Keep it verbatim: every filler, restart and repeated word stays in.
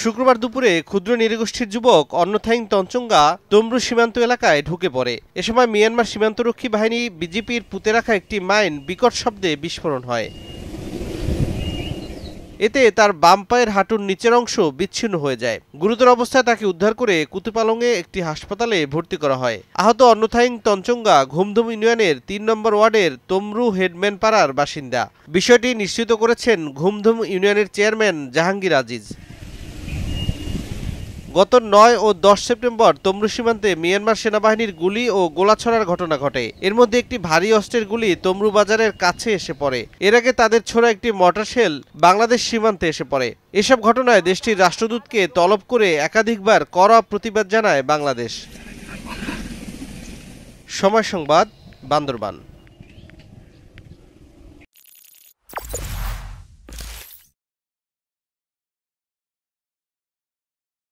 শুক্রবার দুপুরে ক্ষুদ্র নৃগোষ্ঠীর যুবক অন্নথাইং তঞ্চঙ্গা তমরু সীমান্ত এলাকায় ঢুকে পড়ে। এ সময় মিয়ানমার সীমান্তরক্ষী বাহিনী বিজিপির পুঁতে রাখা একটি মাইন বিকট শব্দে বিস্ফোরণ হয়। এতে তার বাম পায়ের হাঁটুর নিচের অংশ বিচ্ছিন্ন হয়ে যায়। গুরুতর অবস্থায় তাকে উদ্ধার করে কুতুপালংয়ে একটি হাসপাতালে ভর্তি করা হয়। আহত অন্নথাইং তঞ্চঙ্গা ঘুমধুম ইউনিয়নের তিন নম্বর ওয়ার্ডের তমরু হেডম্যান পাড়ার বাসিন্দা। বিষয়টি নিশ্চিত করেছেন ঘুমধুম ইউনিয়নের চেয়ারম্যান জাহাঙ্গীর আজিজ। গত নয় ও দশ সেপ্টেম্বর তমরু সীমান্তে মিয়ানমার সেনাবাহিনীর গুলি ও গোলাছড়ার ঘটনা ঘটে। এর মধ্যে একটি ভারী অস্ত্রের গুলি তমরু বাজারের কাছে এসে পড়ে। এর আগে তাদের ছোড়া একটি মর্টার শেল বাংলাদেশ সীমান্তে এসে পড়ে। এসব ঘটনায় দেশটির রাষ্ট্রদূতকে তলব করে একাধিকবার কড়া প্রতিবাদ জানায় বাংলাদেশ। সময় সংবাদ, বান্দরবান।